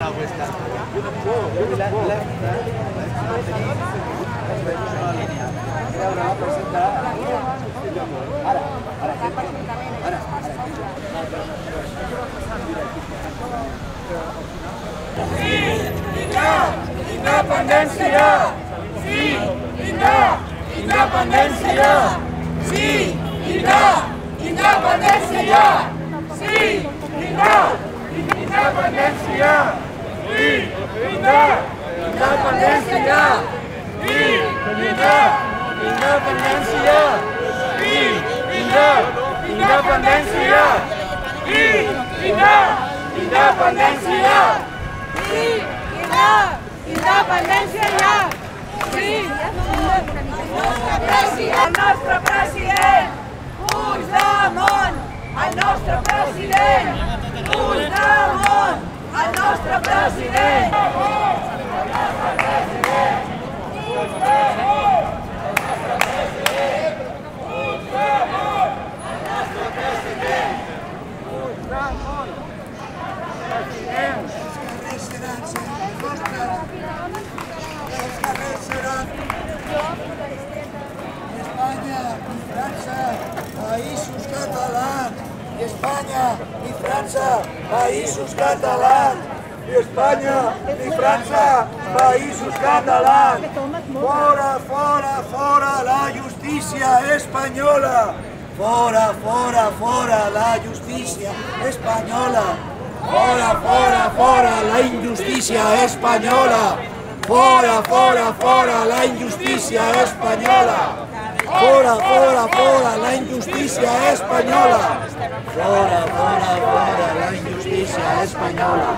Independència! Sí! Independència! Sí! Independència! Sí! Independència! Sí! Independència! Sí! Independència! Sí! Independència! Sí! Independència! Sí! Independència ja! Sí! El nostre president! Puigdemont! El nostre president! Puigdemont! El nostre president! Espanya i França, països catalans. I Espanya i França, països catalans. I Espanya i França, països catalans. Fora, fora, fora la justícia espanyola. Fora, fora, fora la justícia espanyola. Fora, fora, fora la injustícia espanyola. Fora, fora, fora la injustícia espanyola. Fora, fora, fora la injustícia espanyola. Fora, fora, fora la injustícia espanyola.